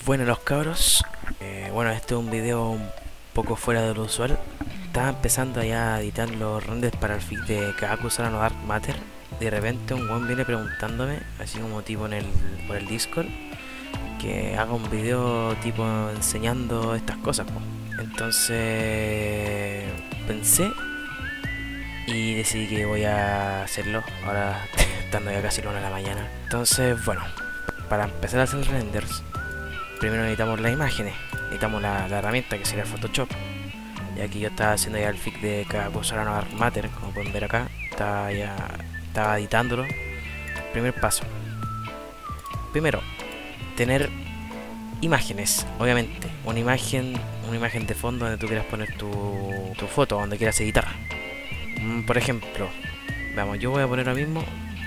Bueno, los cabros, bueno, este es un video un poco fuera de lo usual. Estaba empezando ya a editar los renders para el feed de Kaku no Dark Matter. De repente un buen viene preguntándome, así como tipo por el Discord, que haga un video tipo enseñando estas cosas, po. Entonces pensé y decidí que voy a hacerlo. Ahora estando ya casi la 1 de la mañana. Entonces, bueno, para empezar a hacer renders primero necesitamos las imágenes, necesitamos la herramienta que sería el Photoshop. Y aquí yo estaba haciendo ya el fix de Kaku Dark Matter, como pueden ver acá, estaba editándolo. Primer paso, primero, tener imágenes, obviamente, una imagen de fondo donde tú quieras poner tu foto, donde quieras editar. Por ejemplo, vamos, yo voy a poner ahora mismo,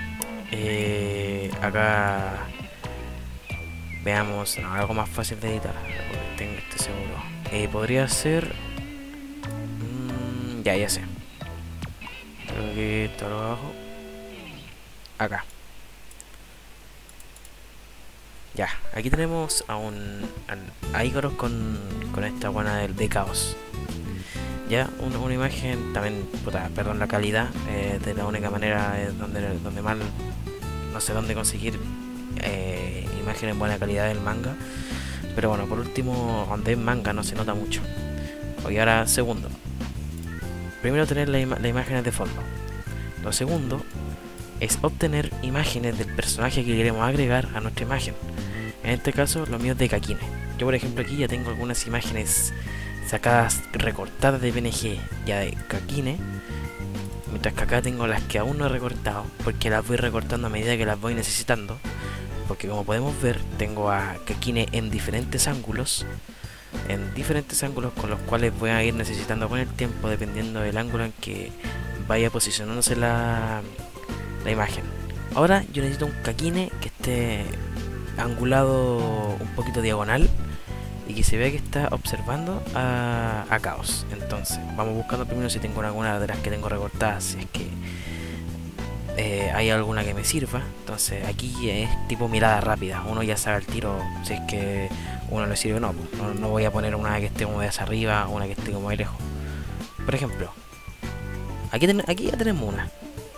acá. Veamos, no, algo más fácil de editar, tengo este seguro. Podría ser... ya sé. Creo que está abajo. Acá. Ya, aquí tenemos a Icaros con esta buena de caos. Ya, una imagen, también, puta, perdón la calidad, de la única manera donde mal, no sé dónde conseguir imagen en buena calidad del manga, pero bueno, por último, donde es manga no se nota mucho. Y ahora, segundo, primero tener las imágenes de fondo. Lo segundo es obtener imágenes del personaje que queremos agregar a nuestra imagen. En este caso, lo mío es de Kakine. Yo, por ejemplo, aquí ya tengo algunas imágenes sacadas, recortadas de PNG ya de Kakine, mientras que acá tengo las que aún no he recortado, porque las voy recortando a medida que las voy necesitando. Porque como podemos ver, tengo a Kakine en diferentes ángulos con los cuales voy a ir necesitando con el tiempo, dependiendo del ángulo en que vaya posicionándose la imagen. Ahora yo necesito un Kakine que esté angulado un poquito diagonal y que se vea que está observando a Caos. Entonces vamos buscando primero si tengo alguna de las que tengo recortadas, si es que hay alguna que me sirva. Entonces aquí es tipo mirada rápida, uno ya sabe el tiro si es que uno le sirve o no. No voy a poner una que esté como de hacia arriba, una que esté como de lejos. Por ejemplo, aquí ya tenemos una.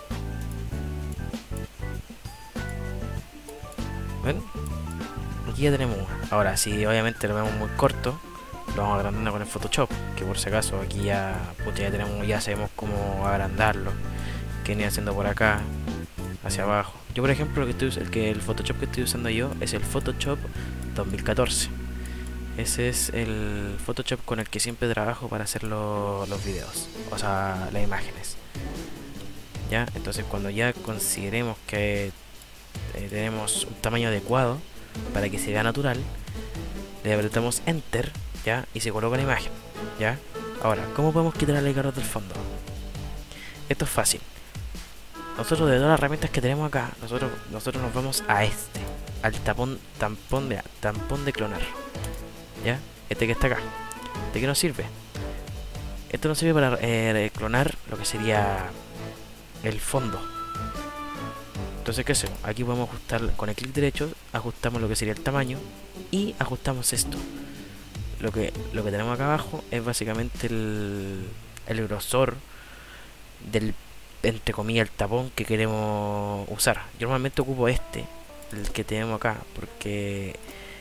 ¿Ven? Aquí ya tenemos una. Ahora, si obviamente lo vemos muy corto, lo vamos agrandando con el Photoshop, que por si acaso aquí ya, puta, ya sabemos cómo agrandarlo. Que viene haciendo por acá hacia abajo. Yo, por ejemplo, el Photoshop que estoy usando yo es el Photoshop 2014. Ese es el Photoshop con el que siempre trabajo para hacer los videos, o sea, las imágenes. Ya, entonces cuando ya consideremos que tenemos un tamaño adecuado para que se vea natural, le apretamos Enter, ya, y se coloca la imagen, ya. Ahora, ¿cómo podemos quitar el icono del fondo? Esto es fácil. Nosotros, de todas las herramientas que tenemos acá, nosotros nos vamos a al tampón de clonar. ¿Ya? Este que está acá. ¿De qué nos sirve? Esto nos sirve para clonar lo que sería el fondo. Entonces, ¿qué hacemos? Aquí podemos ajustar con el clic derecho, ajustamos lo que sería el tamaño y ajustamos esto. Lo que tenemos acá abajo es básicamente el grosor del, entre comillas, el tapón que queremos usar. Yo normalmente ocupo el que tenemos acá, porque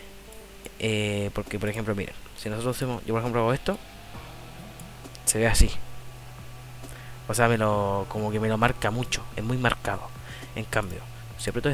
por ejemplo, miren, si nosotros hacemos, yo por ejemplo hago esto, se ve así, o sea, como que me lo marca mucho, es muy marcado. En cambio, si aprieto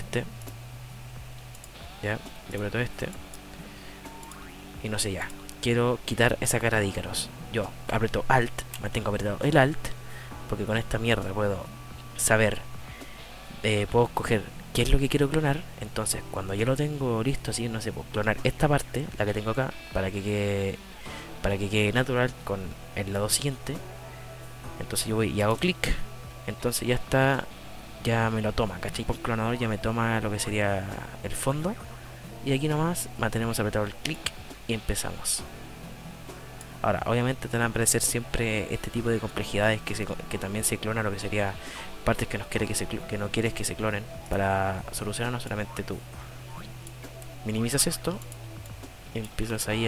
ya, yo aprieto y no sé, ya quiero quitar esa cara de Icaros, yo aprieto Alt, mantengo apretado el Alt, porque con esta mierda puedo saber, puedo escoger qué es lo que quiero clonar. Entonces cuando yo lo tengo listo, así, no sé, puedo clonar esta parte, la que tengo acá, para que quede natural con el lado siguiente. Entonces yo voy y hago clic, entonces ya está, ya me lo toma, ¿cachai? Por clonador ya me toma lo que sería el fondo, y aquí nomás mantenemos apretado el clic y empezamos. Ahora, obviamente te van a aparecer siempre este tipo de complejidades que también se clona lo que sería partes que no quieres que se clonen, para solucionar. No solamente tú minimizas esto y empiezas ahí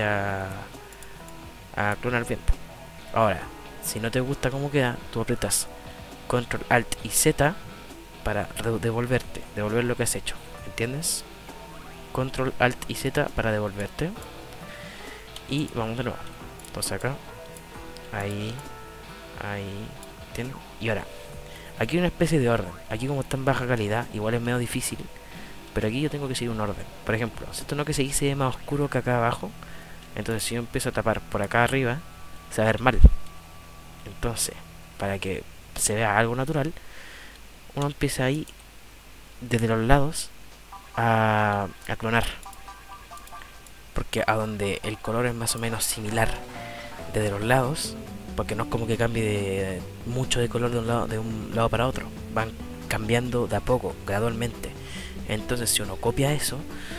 a clonar bien. Ahora, si no te gusta cómo queda, tú aprietas Control Alt y Z para devolver lo que has hecho, ¿entiendes? Control Alt y Z para devolverte. Y vamos de nuevo. Entonces acá, ahí, ¿entiendes? Y ahora, aquí hay una especie de orden. Aquí como está en baja calidad, igual es medio difícil, pero aquí yo tengo que seguir un orden. Por ejemplo, si esto no que se ve más oscuro que acá abajo, entonces si yo empiezo a tapar por acá arriba, se va a ver mal. Entonces, para que se vea algo natural, uno empieza ahí desde los lados a clonar, porque a donde el color es más o menos similar desde los lados, porque no es como que cambie mucho de color de un lado para otro, van cambiando de a poco, gradualmente. Entonces si uno copia eso,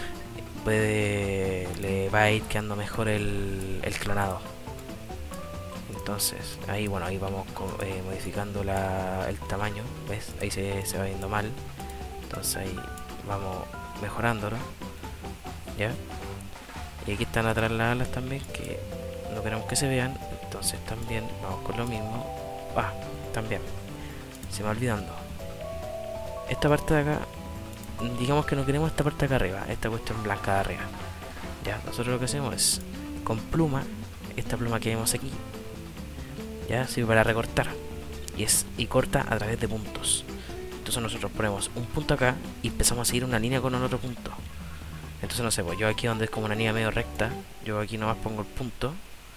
le va a ir quedando mejor el clonado. Entonces ahí bueno, ahí vamos modificando el tamaño, ¿ves? Ahí se va viendo mal, entonces ahí vamos mejorándolo, ¿ya? Y aquí están atrás las alas también, que no queremos que se vean, entonces también vamos con lo mismo. También se me va olvidando esta parte de acá. Digamos que no queremos esta parte de acá arriba, esta cuestión blanca de arriba. Ya, nosotros lo que hacemos es con pluma, esta pluma que vemos aquí, ya sirve para recortar y corta a través de puntos. Entonces nosotros ponemos un punto acá y empezamos a seguir una línea con el otro punto. Entonces no sé, pues yo aquí donde es como una línea medio recta, yo aquí nomás pongo el punto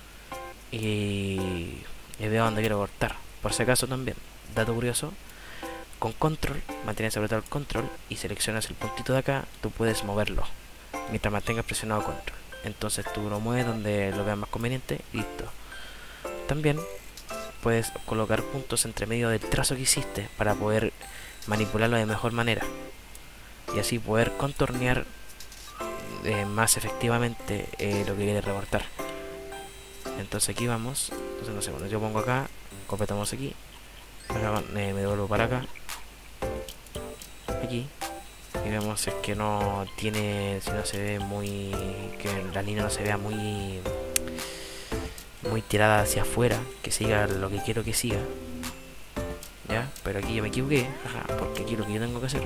y veo donde quiero cortar. Por si acaso también, dato curioso, con control, mantienes apretado el control y seleccionas el puntito de acá, tú puedes moverlo mientras mantengas presionado control. Entonces tú lo mueves donde lo veas más conveniente y listo. También puedes colocar puntos entre medio del trazo que hiciste para poder manipularlo de mejor manera y así poder contornear más efectivamente lo que quieres recortar. Entonces aquí vamos, entonces no sé, bueno, yo pongo acá, completamos aquí, ahora me devuelvo para acá, aquí, y vemos si es que no tiene, si no se ve muy, que la línea no se vea muy tirada hacia afuera, que siga lo que quiero que siga, ya, pero aquí yo me equivoqué, porque aquí lo que yo tengo que hacer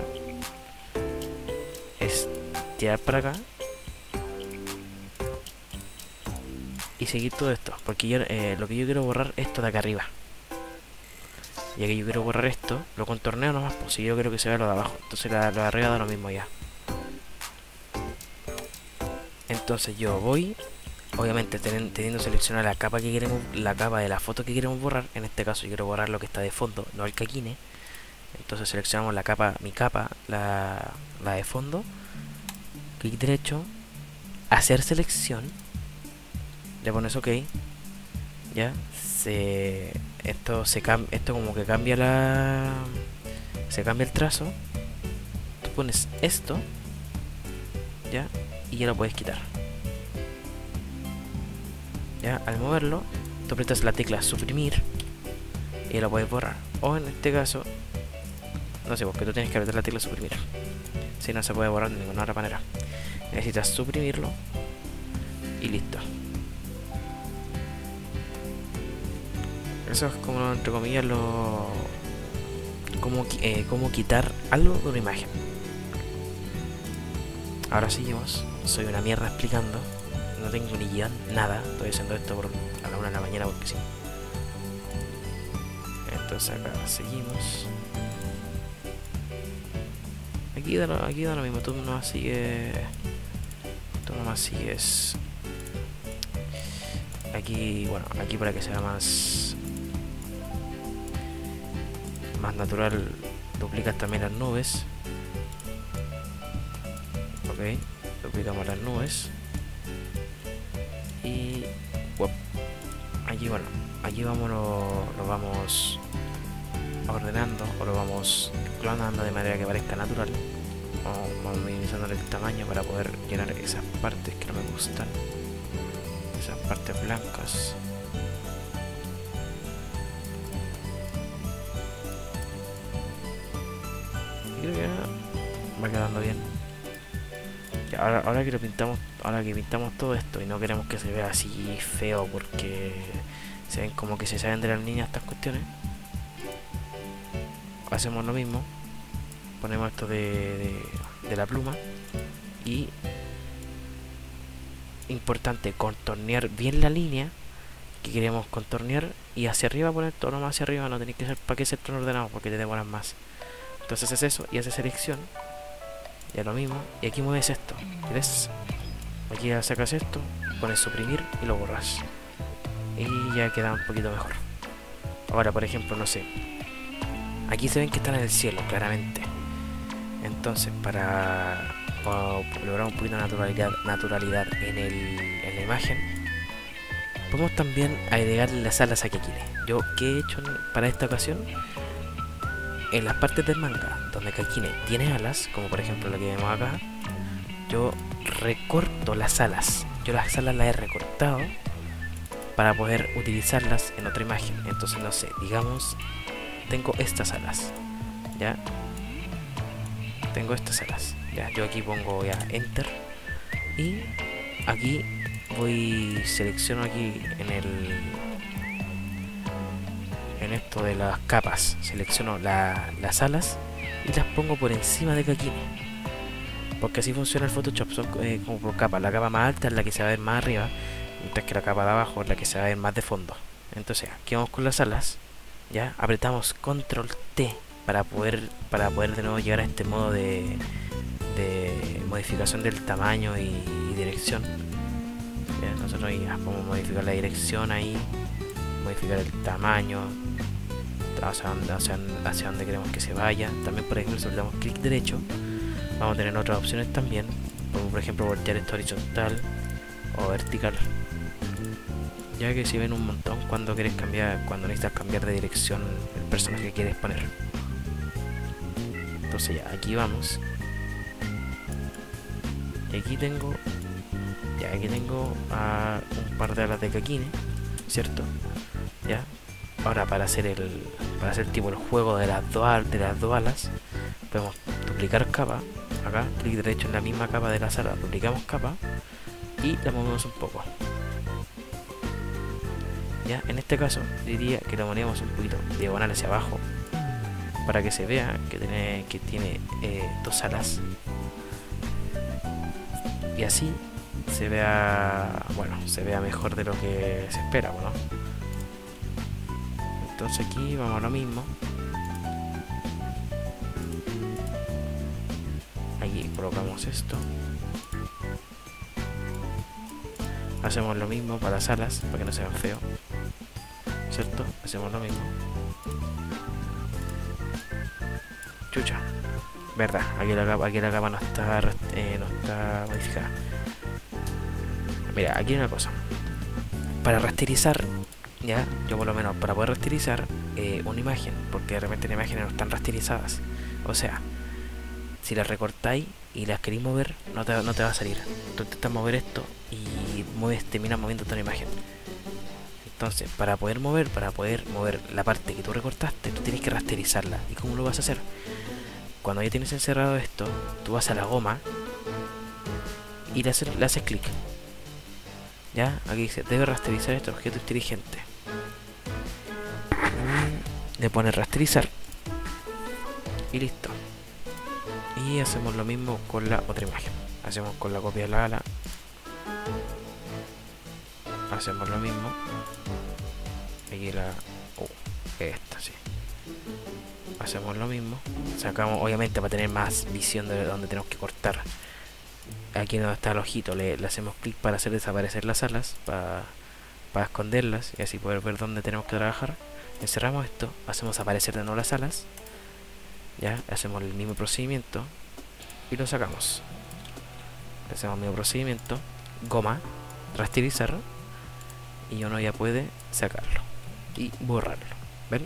es tirar para acá y seguir todo esto, porque yo lo que yo quiero borrar esto de acá arriba, ya que yo quiero borrar esto, lo contorneo nomás, pues si yo quiero que se vea lo de abajo, entonces lo de arriba da lo mismo ya. Entonces yo voy, obviamente teniendo seleccionada la capa que queremos, la capa de la foto que queremos borrar. En este caso yo quiero borrar lo que está de fondo, no el caquine. Entonces seleccionamos la capa, la de fondo, clic derecho, hacer selección, le pones OK, ya, esto como que cambia se cambia el trazo, tú pones esto, ya, y ya lo puedes quitar. Ya, al moverlo, tú aprietas la tecla suprimir y lo puedes borrar. O en este caso, no sé, porque tú tienes que apretar la tecla suprimir. Si no se puede borrar de ninguna otra manera. Necesitas suprimirlo y listo. Eso es como, entre comillas, como quitar algo de una imagen. Ahora seguimos. Soy una mierda explicando. No tengo ni guión, nada. Estoy haciendo esto a la 1 de la mañana porque sí. Entonces acá seguimos. Aquí da lo mismo. Tú nomás sigues. Aquí, bueno, aquí para que sea más natural, duplicas también las nubes. Ok, duplicamos las nubes. Y aquí, bueno, aquí vamos lo vamos ordenando o lo vamos clonando de manera que parezca natural. Vamos minimizando el tamaño para poder llenar esas partes que no me gustan, esas partes blancas. Creo que va quedando bien. Ya, ahora que lo pintamos, ahora que pintamos todo esto y no queremos que se vea así feo porque se ven como que se salen de las líneas estas cuestiones, hacemos lo mismo, ponemos esto de la pluma y importante contornear bien la línea que queremos contornear y hacia arriba poner todo lo más hacia arriba, no tenéis que ser para que ser todo ordenado porque te demoran más. Entonces haces eso y haces selección, ya lo mismo, y aquí mueves esto, ¿ves? Aquí ya sacas esto, pones suprimir y lo borras y ya queda un poquito mejor. Ahora por ejemplo, no sé, aquí se ven que están en el cielo claramente, entonces para lograr un poquito de naturalidad en la imagen, podemos también agregarle las alas a Kakine. Yo, ¿qué he hecho para esta ocasión? En las partes del manga donde Kakine tiene alas, como por ejemplo la que vemos acá, yo recorto las alas. Yo las alas las he recortado para poder utilizarlas en otra imagen. Entonces, no sé, digamos, tengo estas alas, ¿ya? Tengo estas alas, ¿ya? Yo aquí pongo ya Enter y aquí selecciono aquí en esto de las capas, selecciono las alas y las pongo por encima de Kakine, porque así funciona el Photoshop, son como por capas. La capa más alta es la que se va a ver más arriba, mientras que la capa de abajo es la que se va a ver más de fondo. Entonces aquí vamos con las alas, ya apretamos Control T para poder de nuevo llegar a este modo de modificación del tamaño y dirección. Ya, nosotros ya podemos modificar la dirección ahí, modificar el tamaño, hacia dónde queremos que se vaya. También, por ejemplo, si le damos clic derecho, vamos a tener otras opciones también, como por ejemplo voltear esto horizontal o vertical, ya que si ven un montón cuando necesitas cambiar de dirección el personaje que quieres poner. Entonces ya, aquí vamos. Y aquí tengo un par de alas de Kakine, ¿cierto? Ya. Ahora para hacer tipo el juego de las dos alas, podemos duplicar capa. Acá, clic derecho en la misma capa de las alas, duplicamos capa y la movemos un poco. Ya, en este caso diría que lo movemos un poquito diagonal hacia abajo para que se vea que tiene dos alas y así se vea, bueno, se vea mejor de lo que se espera, bueno. Entonces aquí vamos a lo mismo, aquí colocamos esto, hacemos lo mismo para las alas para que no se vean feo, ¿cierto? Hacemos lo mismo. Chucha, verdad, aquí la capa no está modificada. Mira, aquí hay una cosa. Para rasterizar, ya, yo por lo menos para poder rasterizar una imagen, porque de repente las imágenes no están rasterizadas. O sea, si las recortáis y las queréis mover, no te va a salir. Tú intentas mover esto y terminas moviendo toda la imagen. Entonces, para poder mover la parte que tú recortaste, tú tienes que rasterizarla. ¿Y cómo lo vas a hacer? Cuando ya tienes encerrado esto, tú vas a la goma y le haces clic. Ya, aquí dice, debe rasterizar este objeto inteligente. Le pones rasterizar y listo. Y hacemos lo mismo con la otra imagen. Hacemos con la copia de la ala. Hacemos lo mismo. Aquí esta, sí. Hacemos lo mismo. Sacamos, obviamente, para tener más visión de donde tenemos que cortar. Aquí donde está el ojito, le hacemos clic para hacer desaparecer las alas, para esconderlas y así poder ver dónde tenemos que trabajar. Encerramos esto, hacemos aparecer de nuevo las alas, ya, hacemos el mismo procedimiento y lo sacamos. Hacemos el mismo procedimiento, goma, rasterizar, y uno ya puede sacarlo y borrarlo. ¿Ven?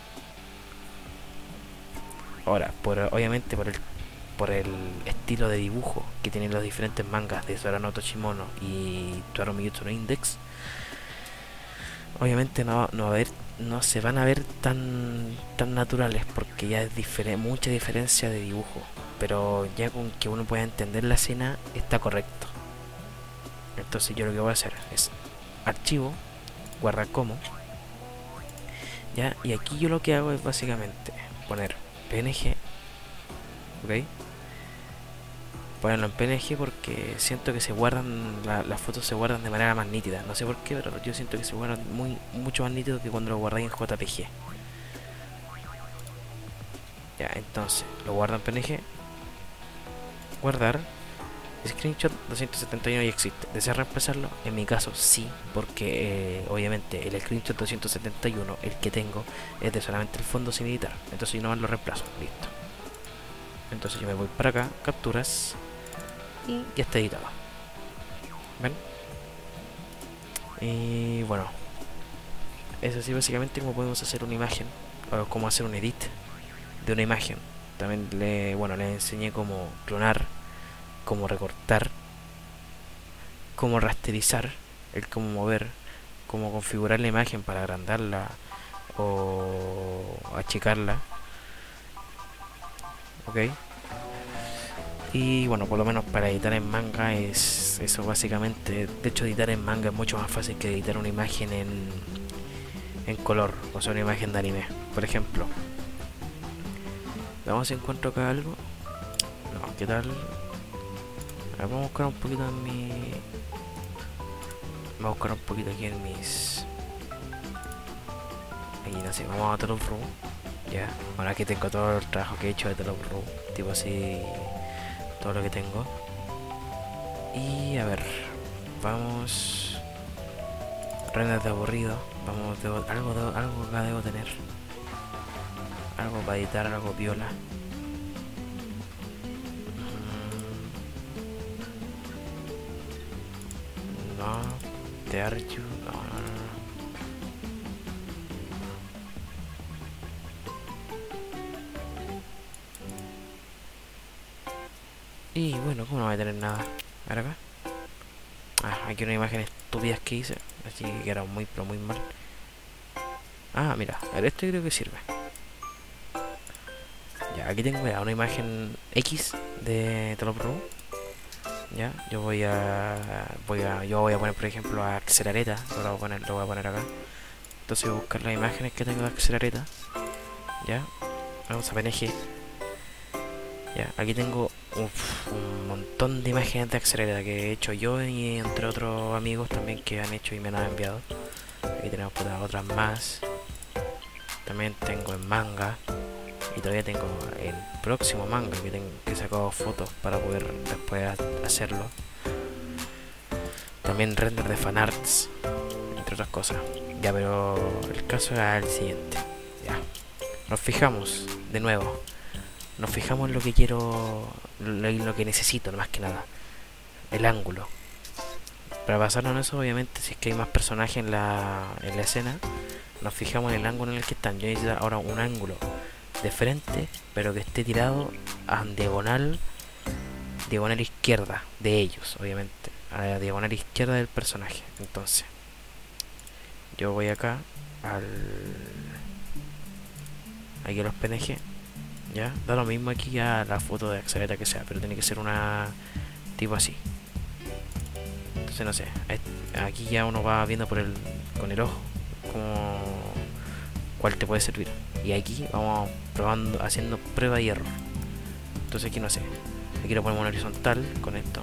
Ahora, obviamente por el estilo de dibujo que tienen los diferentes mangas de Sorano Toshimono y Toru Miyuto no Index, obviamente no va a haber no se van a ver tan naturales porque ya es mucha diferencia de dibujo, pero ya con que uno pueda entender la escena está correcto. Entonces yo lo que voy a hacer es archivo, guardar como, ya, y aquí yo lo que hago es básicamente poner PNG, ok, ponerlo en PNG porque siento que se guardan, las fotos se guardan de manera más nítida, no sé por qué, pero yo siento que se guardan mucho más nítido que cuando lo guardáis en JPG. Ya, entonces lo guardo en PNG, guardar, screenshot 271 ya existe. ¿Desea reemplazarlo? En mi caso sí, porque obviamente el screenshot 271, el que tengo, es de solamente el fondo sin editar. Entonces yo nomás lo reemplazo, listo. Entonces yo me voy para acá, capturas, y ya está editado. ¿Ven? Y bueno, eso sí básicamente como podemos hacer una imagen, o cómo hacer un edit de una imagen. También le enseñé cómo clonar, cómo recortar, cómo rasterizar, el cómo mover, cómo configurar la imagen para agrandarla o achicarla, ok. Y bueno, por lo menos para editar en manga es eso básicamente. De hecho, editar en manga es mucho más fácil que editar una imagen en color, o sea, una imagen de anime. Por ejemplo, vamos si encuentro acá algo. No, ¿qué tal? Vamos a buscar un poquito en mi... Vamos a buscar un poquito aquí en mis... Aquí no sé, vamos a Telop Room. Ya, bueno, aquí tengo todo el trabajo que he hecho de Telop Room, tipo así, todo lo que tengo. Y a ver, vamos... Render de aburrido. Vamos, algo acá debo tener. Algo para editar, algo viola. No, te archivo. No. Y bueno, ¿cómo no voy a tener nada? A ver acá. Ah, aquí una imagen estúpida que hice. Así que quedaron muy, pero muy mal. Ah, mira, a ver, esto creo que sirve. Ya, aquí tengo ya una imagen X de Telop Room. Ya, yo voy a poner por ejemplo a Accelereta, lo voy a poner acá. Entonces voy a buscar las imágenes que tengo de Accelereta. Ya, vamos a PNG. Ya, aquí tengo un montón de imágenes de Accelereta que he hecho yo y entre otros amigos también que han hecho y me las han enviado. Aquí tenemos otras más. También tengo en manga. Y todavía tengo el próximo manga que he sacado fotos para poder después hacerlo. También render de fanarts, entre otras cosas. Ya, pero el caso era el siguiente. Ya, nos fijamos de nuevo. Nos fijamos en lo que quiero, lo que necesito, más que nada. El ángulo. Para basarnos en eso, obviamente, si es que hay más personajes en la escena, nos fijamos en el ángulo en el que están. Yo necesito ahora un ángulo de frente, pero que esté tirado a diagonal izquierda de ellos, obviamente, a la diagonal izquierda del personaje. Entonces yo voy acá aquí a los PNG, ya, da lo mismo aquí a la foto de Accelereta que sea, pero tiene que ser una tipo así. Entonces no sé, aquí ya uno va viendo con el ojo como cuál te puede servir. Y aquí vamos probando, haciendo prueba y error. Entonces aquí no sé, aquí lo ponemos en horizontal con esto.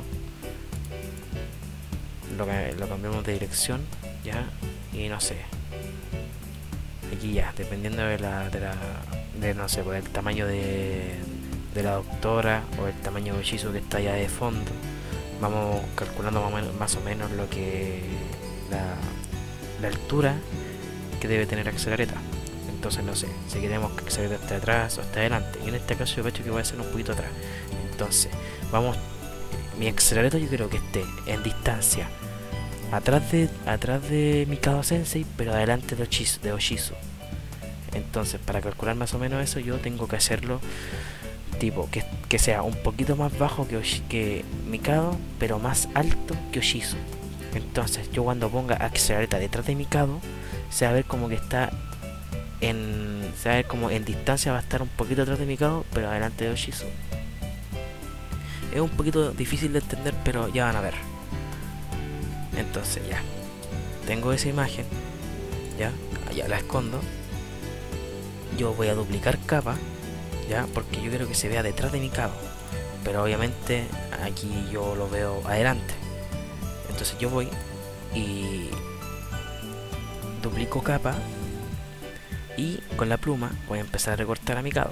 Lo cambiamos de dirección, ya, y no sé. Aquí ya, dependiendo de no sé, pues el tamaño de la doctora o el tamaño de Shizu que está allá de fondo, vamos calculando más o menos lo que la altura que debe tener Accelereta. Entonces no sé, si queremos que Accelereta esté atrás o esté adelante. Y en este caso yo he hecho que voy a hacer un poquito atrás. Entonces, mi Accelereta yo quiero que esté en distancia atrás de Mikado Sensei, pero adelante de Oshizu. Entonces, para calcular más o menos eso, yo tengo que hacerlo tipo que sea un poquito más bajo que Mikado, pero más alto que Oshizu. Entonces, yo cuando ponga Accelereta detrás de Mikado, se va a ver como que está se va a ver como en distancia, va a estar un poquito atrás de Mikado, pero adelante de Oshizu. Es un poquito difícil de entender, pero ya van a ver. Entonces ya, tengo esa imagen, ya la escondo. Yo voy a duplicar capa, ya, porque yo quiero que se vea detrás de Mikado, pero obviamente aquí yo lo veo adelante. Entonces yo voy y duplico capa y con la pluma voy a empezar a recortar a Mikado.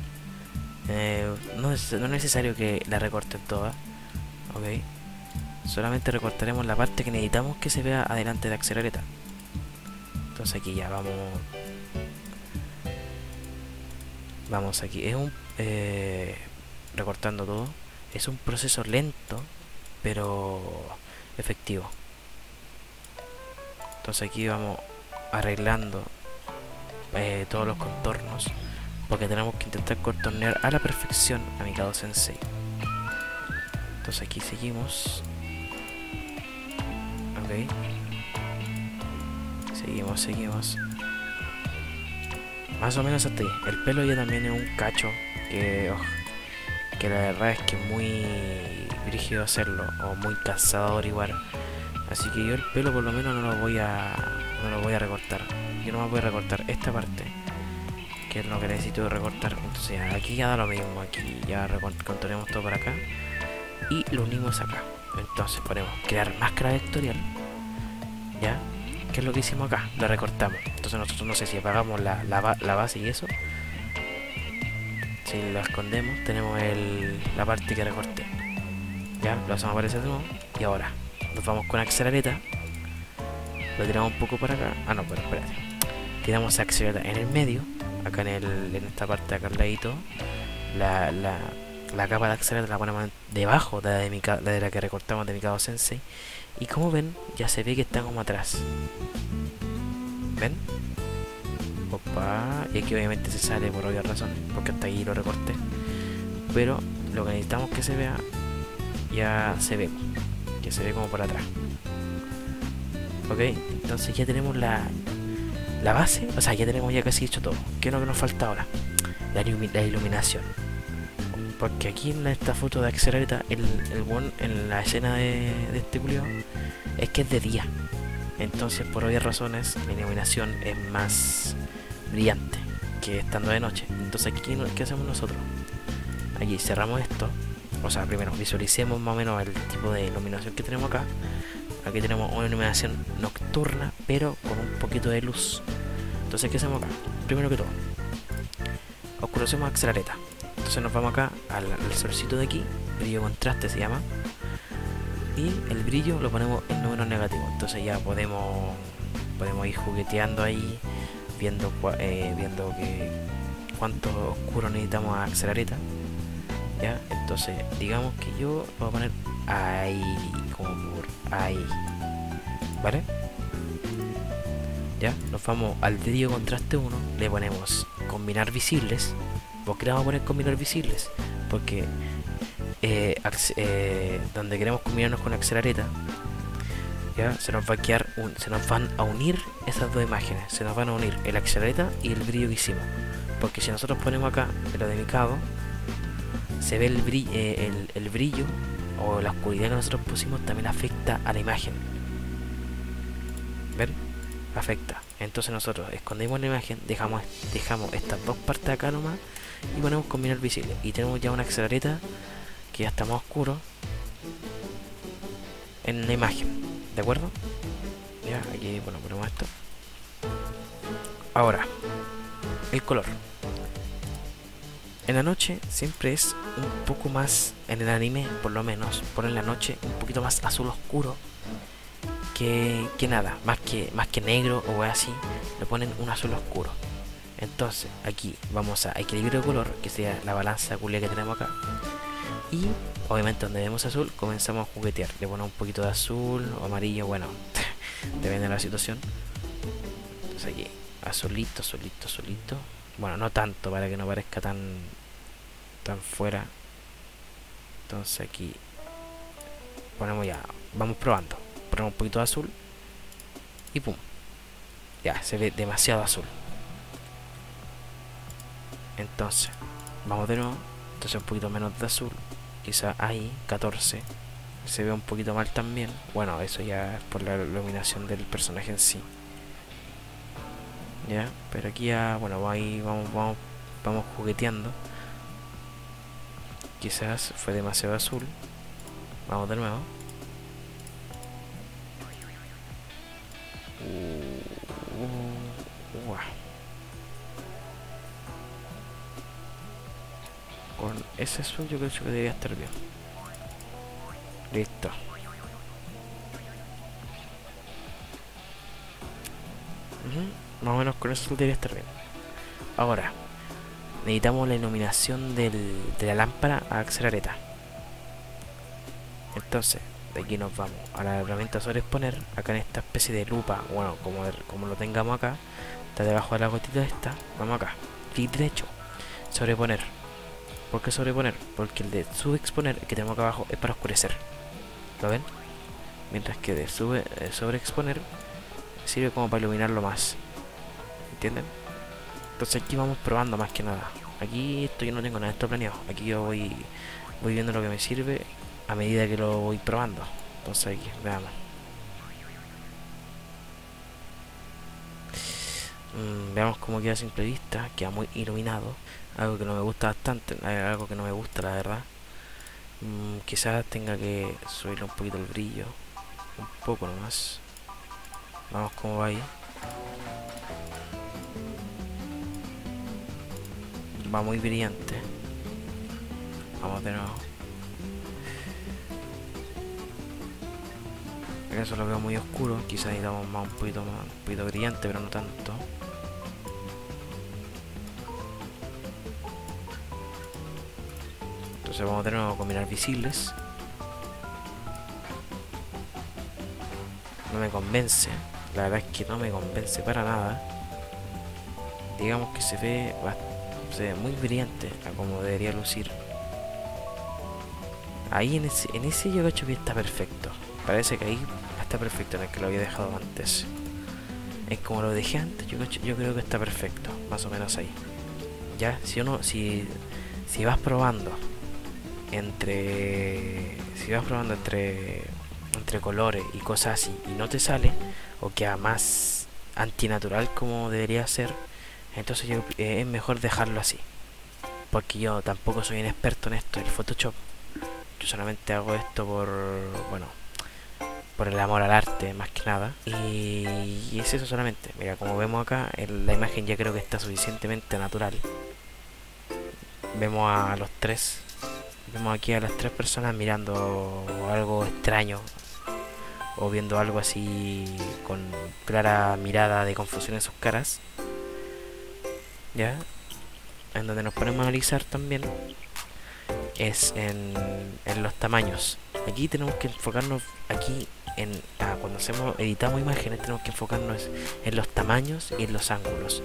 No es necesario que la recorten toda, ok. Solamente recortaremos la parte que necesitamos que se vea adelante de Accelereta. Entonces aquí ya vamos aquí. Es un recortando todo. Es un proceso lento, pero efectivo. Entonces aquí vamos arreglando todos los contornos, porque tenemos que intentar contornear a la perfección a Mikado Sensei. Entonces aquí seguimos. Ok. Seguimos. Más o menos hasta ahí. El pelo ya también es un cacho que la verdad es que es muy brígido hacerlo, o muy cansador igual. Así que yo el pelo por lo menos no lo voy a recortar. Yo no me voy a recortar esta parte, que es lo que necesito recortar. Entonces aquí ya da lo mismo. Aquí ya contorneamos todo por acá y lo unimos acá. Entonces ponemos crear máscara vectorial, ya, que es lo que hicimos acá, la recortamos. Entonces nosotros, no sé si apagamos la base y eso, si la escondemos tenemos la parte que recorté, ya, lo hacemos aparecer de nuevo. Y ahora nos vamos con Accelereta, lo tiramos un poco para acá. Ah no, pero espérate, tiramos Accelereta en el medio, acá en esta parte de acá al ladito. La capa de Accelereta la ponemos debajo de la que recortamos de Mikado Sensei. Y como ven, ya se ve que está como atrás. ¿Ven? Opa. Y aquí obviamente se sale por obvias razones, porque hasta ahí lo recorté. Pero lo que necesitamos que se vea, ya se ve. Que se ve como por atrás. Ok, entonces ya tenemos la base. O sea, ya tenemos ya casi hecho todo. ¿Qué es lo que nos falta ahora? La iluminación. Porque aquí en esta foto de Accelereta, el one en la escena de este culiao es que es de día. Entonces, por obvias razones, la iluminación es más brillante que estando de noche. Entonces, aquí, ¿qué hacemos nosotros? Aquí cerramos esto. O sea, primero visualicemos más o menos el tipo de iluminación que tenemos acá. Aquí tenemos una iluminación nocturna, pero con un poquito de luz. Entonces, ¿qué hacemos acá? Primero que todo, oscurecemos Accelereta. Entonces nos vamos acá al solcito de aquí, brillo contraste se llama, y el brillo lo ponemos en números negativos. Entonces ya podemos ir jugueteando ahí, viendo que cuánto oscuro necesitamos a Accelereta, ya. Entonces digamos que yo voy a poner ahí, como por ahí, ¿vale? Ya, nos vamos al brillo contraste 1, le ponemos combinar visibles. ¿Por qué le vamos a poner combinar visibles? Porque donde queremos combinarnos con Accelereta, ya se nos van a unir esas dos imágenes. Se nos van a unir el Accelereta y el brillo que hicimos. Porque si nosotros ponemos acá en lo de Mikado, se ve el brillo o la oscuridad que nosotros pusimos también afecta a la imagen. ¿Ven? Afecta. Entonces nosotros escondemos la imagen, dejamos estas dos partes acá nomás y ponemos combinar visible. Y tenemos ya una Accelereta que ya está más oscuro en la imagen. ¿De acuerdo? Ya, aquí, bueno, ponemos esto. Ahora, el color. En la noche siempre es un poco más, en el anime por lo menos, por en la noche un poquito más azul oscuro que nada, más que negro o así, le ponen un azul oscuro. Entonces aquí vamos a equilibrio de color, que sea la balanza culia que tenemos acá. Y obviamente donde vemos azul comenzamos a juguetear, le ponemos un poquito de azul o amarillo, bueno, depende de la situación. Entonces aquí azulito, bueno, no tanto para que no parezca tan fuera. Entonces aquí ponemos ya, vamos probando, ponemos un poquito de azul y pum, ya se ve demasiado azul. Entonces, vamos de nuevo. Entonces un poquito menos de azul. Quizá ahí, 14. Se ve un poquito mal también. Bueno, eso ya es por la iluminación del personaje en sí. Ya, pero aquí ya, bueno, ahí vamos jugueteando. Quizás fue demasiado azul. Vamos de nuevo. Wow. Con ese azul yo creo que debería estar bien. Listo. Más o menos con eso debería estar bien. Ahora, necesitamos la iluminación de la lámpara a accelereta. Entonces, de aquí nos vamos a la herramienta sobreexponer. Acá en esta especie de lupa, bueno, como lo tengamos acá, está debajo de la gotita esta. Vamos acá, clic derecho, sobreponer. ¿Por qué sobreponer? Porque el de subexponer que tenemos acá abajo es para oscurecer. ¿Lo ven? Mientras que de sobreexponer sirve como para iluminarlo más. ¿Entienden? Entonces aquí vamos probando más que nada. Aquí esto yo no tengo nada de esto planeado. Aquí yo voy viendo lo que me sirve a medida que lo voy probando. Entonces aquí, veamos. Veamos cómo queda a simple vista. Queda muy iluminado. Algo que no me gusta bastante. Algo que no me gusta, la verdad. Quizás tenga que subirle un poquito el brillo. Un poco nomás. Vamos cómo va ahí. Va muy brillante. Vamos de nuevo. Eso lo veo muy oscuro. Quizás necesitamos un poquito brillante, pero no tanto. Entonces vamos de nuevo a combinar visibles. No me convence. La verdad es que no me convence para nada. Digamos que se ve muy brillante a como debería lucir. Ahí en ese yo creo que está perfecto. Parece que ahí está perfecto en el que lo había dejado antes. Es como lo dejé antes, yo creo que está perfecto. Más o menos ahí. Ya, si vas probando entre colores y cosas así y no te sale, o queda más antinatural como debería ser, entonces es mejor dejarlo así, porque yo tampoco soy un experto en esto, el Photoshop. Yo solamente hago esto por el amor al arte, más que nada, y es eso solamente. Mira, como vemos acá, la imagen ya creo que está suficientemente natural. Vemos a los tres. Vemos aquí a las tres personas mirando algo extraño o viendo algo así con clara mirada de confusión en sus caras. Ya, en donde nos ponemos a analizar también es en los tamaños. Aquí tenemos que enfocarnos cuando editamos imágenes tenemos que enfocarnos en los tamaños y en los ángulos.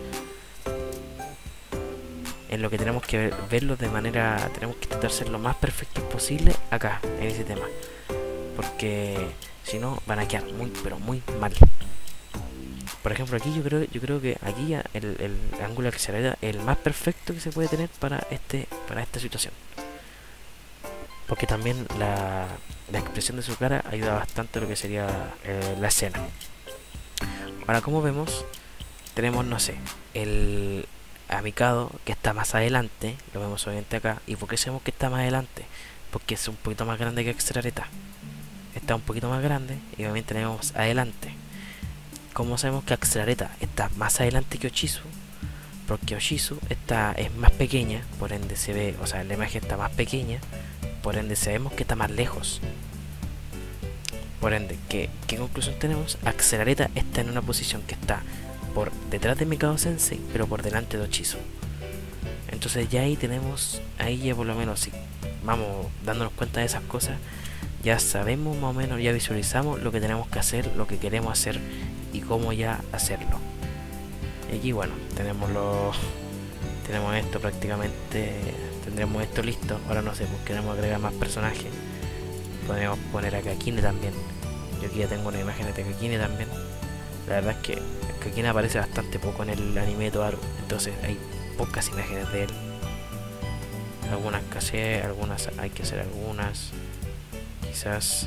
En lo que tenemos que verlo tenemos que tratar de ser lo más perfecto posible acá, en ese tema, porque si no van a quedar pero muy mal. Por ejemplo, aquí yo creo que aquí ya el ángulo que se le da es el más perfecto que se puede tener para esta situación, porque también la expresión de su cara ayuda bastante a lo que sería la escena. Ahora, como vemos, tenemos, no sé, a Mikado, que está más adelante, lo vemos obviamente acá. ¿Y por qué sabemos que está más adelante? Porque es un poquito más grande que Extrareta. Está un poquito más grande y obviamente tenemos adelante. ¿Cómo sabemos que Extrareta está más adelante que Oshizu? Porque Oshizu es más pequeña, por ende se ve, o sea, la imagen está más pequeña, por ende sabemos que está más lejos. Por ende, ¿qué conclusión tenemos? Extrareta está en una posición que está por detrás de Mikado Sensei, pero por delante de Oshizu. Entonces ya ahí ya por lo menos, si vamos dándonos cuenta de esas cosas, ya sabemos más o menos, ya visualizamos lo que tenemos que hacer, lo que queremos hacer y cómo ya hacerlo. Y aquí, bueno, tenemos esto prácticamente, tendremos esto listo. Ahora no sé, pues queremos agregar más personajes, podemos poner a Kakine también. Yo aquí ya tengo una imagen de Kakine también. La verdad es que Kakine aparece bastante poco en el anime de Toaru, entonces ahí pocas imágenes de él. Algunas casi, algunas hay que hacer algunas. Quizás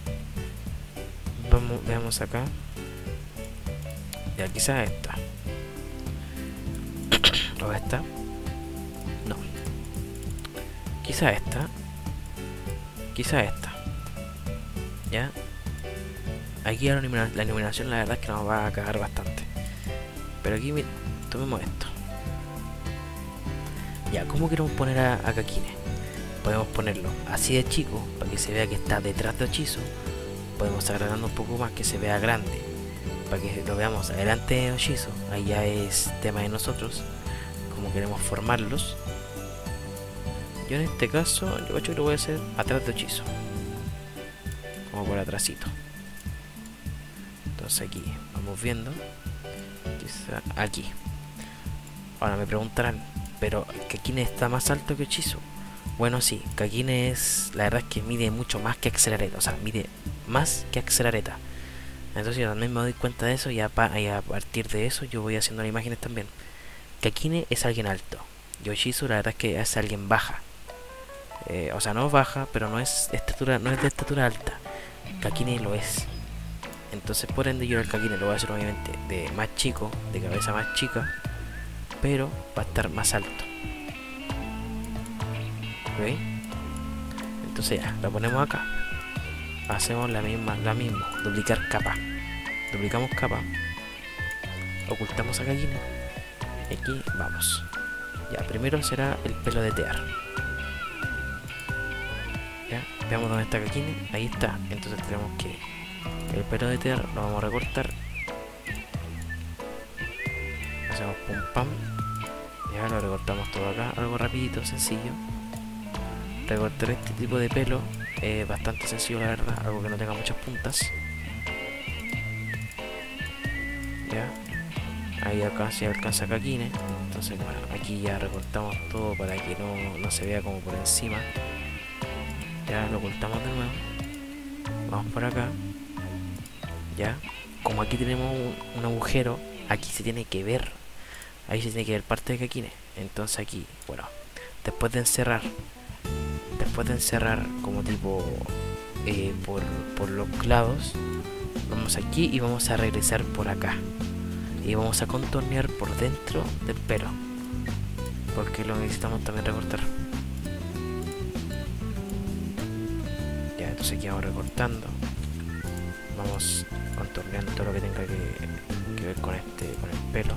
veamos acá. Ya, quizás esta. O esta. No. Quizás esta. Quizás esta. Ya. Aquí la iluminación la verdad es que nos va a cagar bastante. Pero aquí tomemos esto. Ya, ¿cómo queremos poner a Kakine? Podemos ponerlo así de chico para que se vea que está detrás de Ochizo. Podemos agrandando un poco más que se vea grande para que lo veamos adelante de Ochizo. Ahí ya es tema de nosotros cómo queremos formarlos. Yo en este caso yo creo que lo voy a hacer atrás de Ochizo, como por atrásito. Entonces aquí vamos viendo quizá aquí. Ahora me preguntarán, pero Kakine está más alto que Ochizo. Bueno, sí, Kakine es, la verdad es que mide mucho más que Accelereta, o sea, mide más que Accelereta. Entonces yo también me doy cuenta de eso y a partir de eso yo voy haciendo las imágenes también. Kakine es alguien alto, y Ochizo la verdad es que es alguien baja. O sea, no baja, pero no es de estatura alta. Kakine lo es. Entonces por ende yo el Kakine lo voy a hacer obviamente de más chico, de cabeza más chica, pero va a estar más alto. ¿Ok? Entonces ya, la ponemos acá. Hacemos la misma, duplicar capa. Duplicamos capa. Ocultamos a Kakine. Y aquí vamos. Ya, primero será el pelo de Tear. Ya, veamos dónde está Kakine. Ahí está. Entonces tenemos que el pelo de Tear lo vamos a recortar. Hacemos pum pam. Ya lo recortamos todo acá. Algo rapidito, sencillo. Recortar este tipo de pelo es bastante sencillo, la verdad. Algo que no tenga muchas puntas. Ya. Ahí acá se alcanza Kakine. Entonces bueno, aquí ya recortamos todo para que no se vea como por encima. Ya lo ocultamos de nuevo. Vamos por acá. Ya. Como aquí tenemos un agujero, aquí se tiene que ver. Ahí se tiene que ver parte de Kakine. Entonces aquí, bueno, después de encerrar como tipo por los lados, vamos aquí y vamos a regresar por acá. Y vamos a contornear por dentro del pelo, porque lo necesitamos también recortar. Ya, entonces aquí vamos recortando. Vamos contorneando todo lo que tenga que ver con el pelo.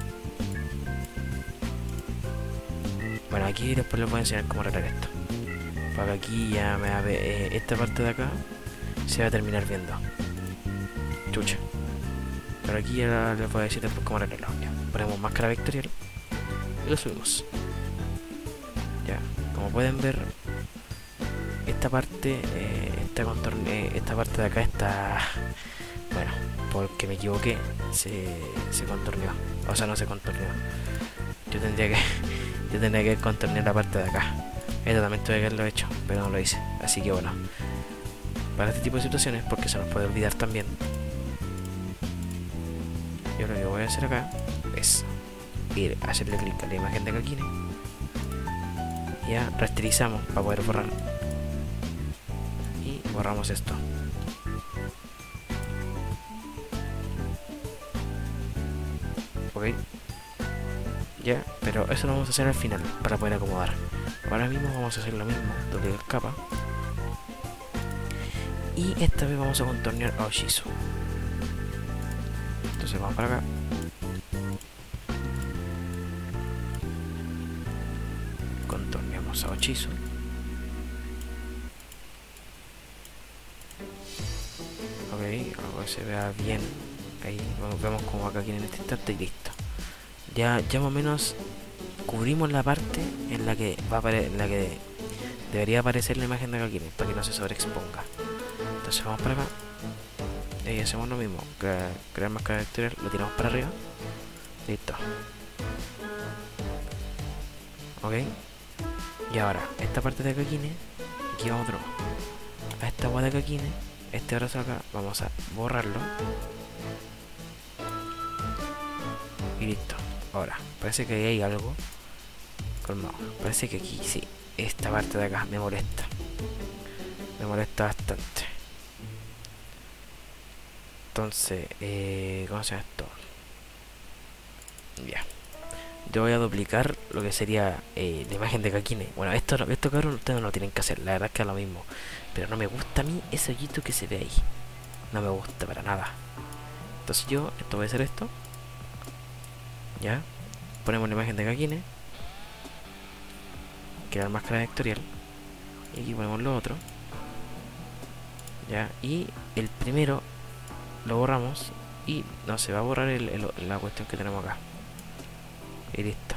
Bueno, aquí después les voy a enseñar cómo arreglar esto. Para que aquí ya me va a ver, esta parte de acá se va a terminar viendo. Chucha. Pero aquí ya les voy a decir después cómo arreglarlo. Ya, ponemos máscara vectorial y lo subimos. Ya, como pueden ver, esta parte, esta parte de acá está, bueno, porque me equivoqué, se contorneó. O sea, no se contorneó. Yo tendría que contornear la parte de acá. Esto también tuve que haberlo hecho, pero no lo hice. Así que bueno, para este tipo de situaciones, porque se nos puede olvidar también, yo lo que voy a hacer acá es ir a hacerle clic a la imagen de Kakine. Ya rasterizamos para poder borrar. Y borramos esto. Ok. Ya, pero eso lo vamos a hacer al final para poder acomodar. Ahora mismo vamos a hacer lo mismo, doblegar capa. Y esta vez vamos a contornear a Ochizo. Entonces vamos para acá. Contorneamos a Ochizo. Ok, algo que se vea bien. Ahí vemos como acá aquí en este instante y listo. Ya más o menos cubrimos la parte en la que debería aparecer la imagen de Kakine para que no se sobreexponga. Entonces vamos para acá y hacemos lo mismo, crear máscara vectorial, lo tiramos para arriba, listo. Ok, y ahora esta parte de Kakine, aquí vamos de nuevo a esta agua de Kakine, este brazo acá vamos a borrarlo y listo. Ahora, parece que ahí hay algo. Colmado. Parece que aquí sí. Esta parte de acá me molesta. Me molesta bastante. Entonces, ¿cómo se llama esto? Ya. Yo voy a duplicar lo que sería la imagen de Kakine. Bueno, esto cabrón ustedes no lo tienen que hacer. La verdad es que es lo mismo. Pero no me gusta a mí ese hoyito que se ve ahí. No me gusta para nada. Entonces esto voy a hacer esto. Ya. Ponemos la imagen de Kakine. Crear máscara vectorial. Y aquí ponemos lo otro. Ya. Y el primero lo borramos. Y no se va a borrar la cuestión que tenemos acá. Y listo.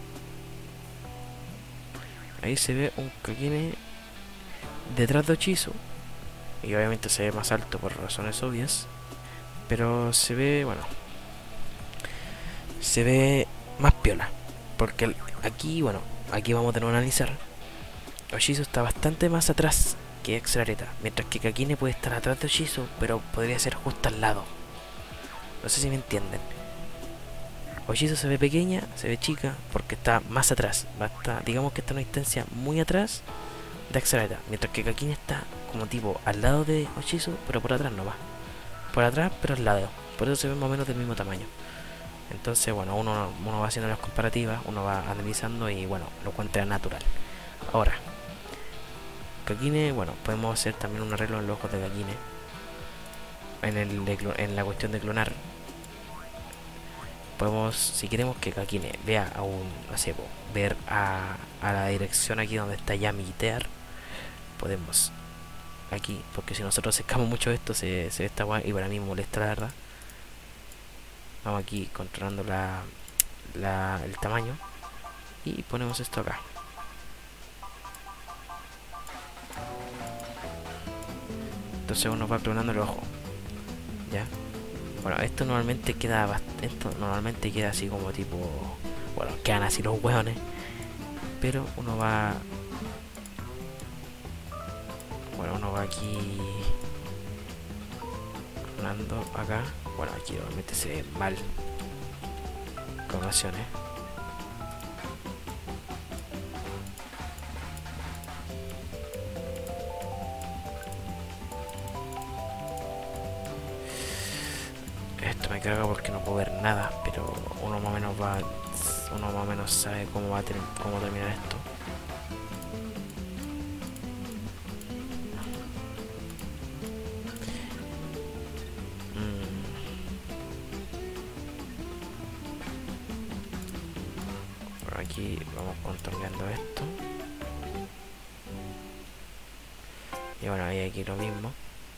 Ahí se ve un Kakine detrás de Ochizu. Y obviamente se ve más alto por razones obvias. Pero se ve, bueno, se ve más piola. Porque aquí, bueno, aquí vamos a tener que analizar. Ochizu está bastante más atrás que Exareta. Mientras que Kakine puede estar atrás de Ochizu, pero podría ser justo al lado. No sé si me entienden. Ochizu se ve pequeña, se ve chica, porque está más atrás. Digamos que está en una distancia muy atrás de Exareta. Mientras que Kakine está como tipo al lado de Ochizu, pero por atrás no va. Por atrás, pero al lado. Por eso se ven más o menos del mismo tamaño. Entonces, bueno, uno va haciendo las comparativas, uno va analizando y, bueno, lo encuentra natural. Ahora, Kakine, bueno, podemos hacer también un arreglo en los ojos de Kakine. En la cuestión de clonar. Podemos, si queremos que Kakine vea a un, no sé, ver a la dirección aquí donde está Yami y Tear, podemos aquí, porque si nosotros secamos mucho esto, se ve esta guay y para mí me molesta la verdad. Vamos aquí controlando el tamaño y ponemos esto acá. Entonces uno va clonando el ojo. Ya. Bueno, esto normalmente queda así como tipo, bueno, quedan así los hueones, pero uno va aquí clonando acá. Bueno, aquí normalmente se ve mal clonaciones. Esto me carga porque no puedo ver nada, pero uno más o menos sabe cómo terminar esto. Por aquí vamos controlando esto. Y bueno, ahí aquí lo mismo.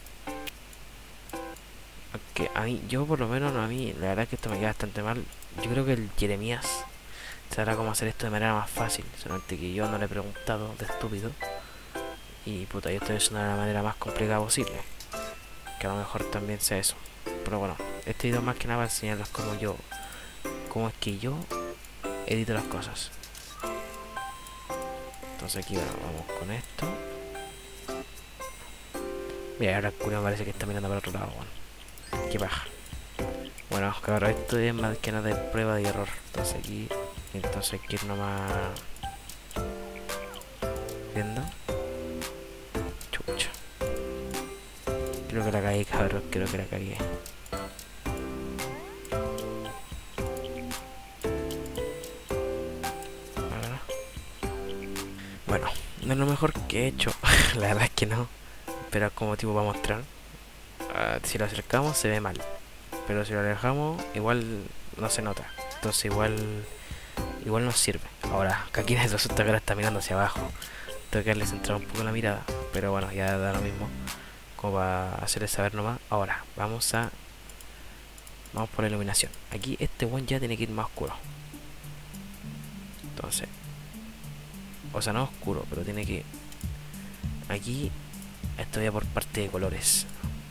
Aunque a mí, yo por lo menos, a mí, la verdad es que esto me queda bastante mal. Yo creo que el Jeremías sabrá cómo hacer esto de manera más fácil. Solamente que yo no le he preguntado, de estúpido. Y puta, yo estoy haciendo de la manera más complicada posible. Que a lo mejor también sea eso. Pero bueno, este video más que nada va a enseñarles cómo es que yo edito las cosas. Entonces aquí, bueno, vamos con esto. Mira, ahora el culo me parece que está mirando para otro lado, bueno. Qué paja. Bueno, cabrón, esto es más que nada de prueba y error. Entonces hay que ir nomás viendo. Chucha. Creo que la cagué, cabrón, creo que la cagué. Bueno, no es lo mejor que he hecho. La verdad es que no. Pero como tipo para mostrar. Si lo acercamos se ve mal. Pero si lo alejamos igual no se nota. Entonces igual nos sirve. Ahora, Kakine resulta que ahora está mirando hacia abajo. Tengo que darle centrar un poco la mirada. Pero bueno, ya da lo mismo. Como para hacerles saber nomás. Ahora, vamos por la iluminación. Aquí este one ya tiene que ir más oscuro. Entonces, o sea, no oscuro, pero tiene que... Aquí, esto ya por parte de colores.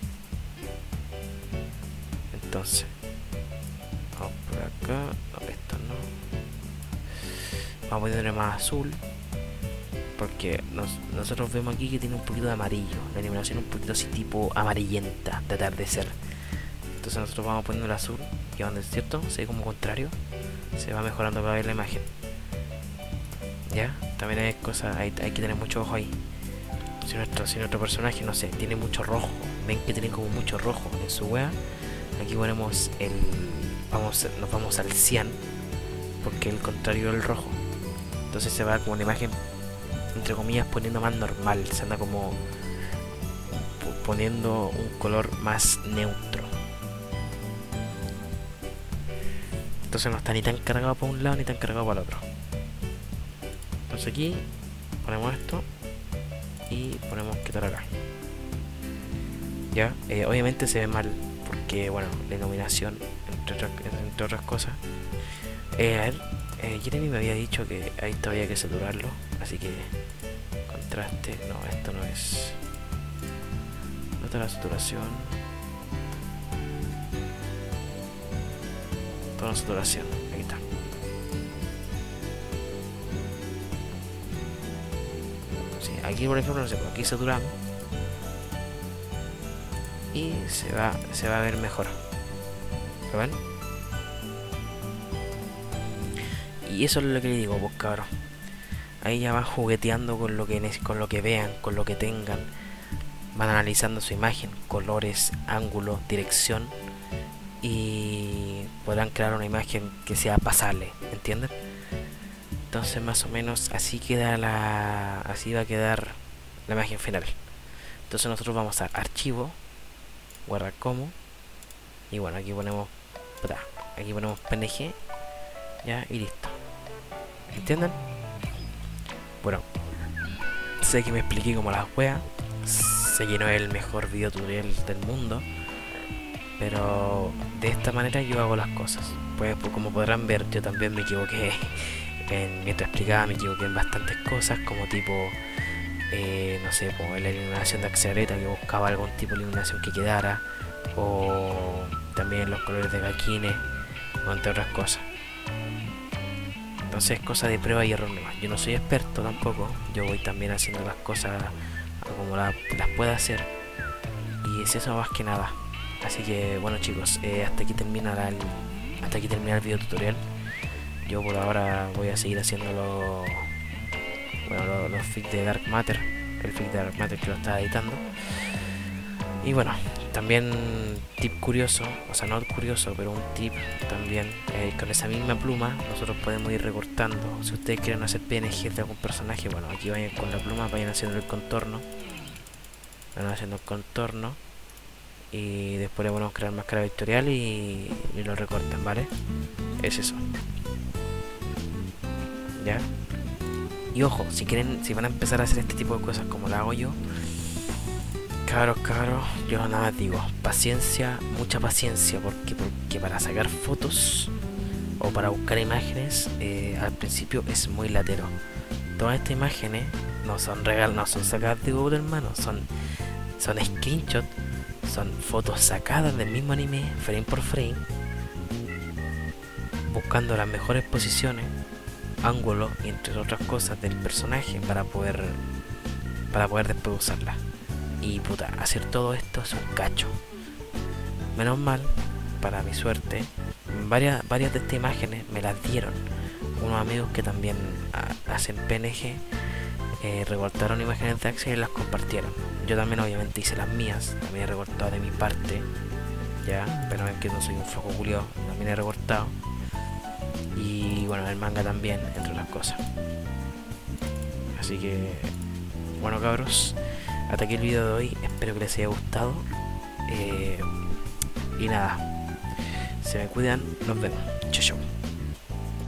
Entonces, vamos por acá. No, esto no. Vamos a ponerle más azul. Porque nosotros vemos aquí que tiene un poquito de amarillo. La iluminación un poquito así tipo amarillenta de atardecer. Entonces nosotros vamos poniendo el azul. Y donde es cierto, se ve como contrario. Se va mejorando para ver la imagen. Ya, también hay cosas, hay que tener mucho ojo ahí. Si nuestro personaje, no sé, tiene mucho rojo, ven que tiene como mucho rojo en su wea, aquí ponemos el... nos vamos al cian, porque es el contrario del rojo. Entonces se va como una imagen, entre comillas, poniendo más normal, se anda como poniendo un color más neutro. Entonces no está ni tan cargado para un lado ni tan cargado para el otro. Entonces aquí ponemos esto y ponemos quitar acá. Ya, obviamente se ve mal porque, bueno, la iluminación, entre otras cosas. A ver, Jeremy me había dicho que ahí todavía hay que saturarlo, así que contraste, no, esto no es. ¿Dónde está la saturación? Toda la saturación, ahí está. Sí, aquí por ejemplo, no sé, aquí saturamos y se va a ver mejor. ¿Lo ven? Y eso es lo que le digo, pues cabrón. Ahí ya van jugueteando con lo que vean, con lo que tengan. Van analizando su imagen, colores, ángulo, dirección. Y podrán crear una imagen que sea pasable, ¿entienden? Entonces más o menos así va a quedar la imagen final. Entonces nosotros vamos a archivo, guardar como, y bueno, aquí ponemos PNG, ya, y listo. ¿Entienden? Bueno, sé que me expliqué como las weas, sé que no es el mejor video tutorial del mundo, pero de esta manera yo hago las cosas. Pues como podrán ver, yo también me equivoqué mientras explicaba, me equivoqué en bastantes cosas, como tipo, no sé, como en la iluminación de accelereta, que buscaba algún tipo de iluminación que quedara, o también los colores de gaquines, o entre otras cosas. Entonces es cosa de prueba y error nomás. Yo no soy experto tampoco, yo voy también haciendo las cosas como las pueda hacer, y es eso más que nada. Así que bueno chicos, hasta aquí termina el video tutorial. Yo por ahora voy a seguir haciendo los fics de Dark Matter, el fic de Dark Matter que lo estaba editando. Y bueno, también tip curioso, o sea no curioso, pero un tip también, con esa misma pluma nosotros podemos ir recortando. Si ustedes quieren hacer PNG de algún personaje, bueno, aquí vayan con la pluma, vayan haciendo el contorno, y después le podemos crear máscara vectorial y lo recortan, ¿vale? Es eso. ¿Ya? Y ojo, si van a empezar a hacer este tipo de cosas como lo hago yo, cabros, yo nada más digo, paciencia, mucha paciencia, porque para sacar fotos o para buscar imágenes, al principio es muy latero. Todas estas imágenes no son sacadas de Google, hermano, son screenshots, son fotos sacadas del mismo anime, frame por frame, buscando las mejores posiciones, ángulos y entre otras cosas del personaje para poder después usarla. Y puta, hacer todo esto es un cacho. Menos mal, para mi suerte, varias de estas imágenes me las dieron unos amigos que también hacen PNG, recortaron imágenes de Axel y las compartieron. Yo también obviamente hice las mías, también he recortado de mi parte, ya, pero es que no soy un flojo culiao, también he recortado. Y bueno, el manga también, entre otras cosas. Así que bueno cabros, hasta aquí el video de hoy, espero que les haya gustado, y nada, se me cuidan, nos vemos, chau chau.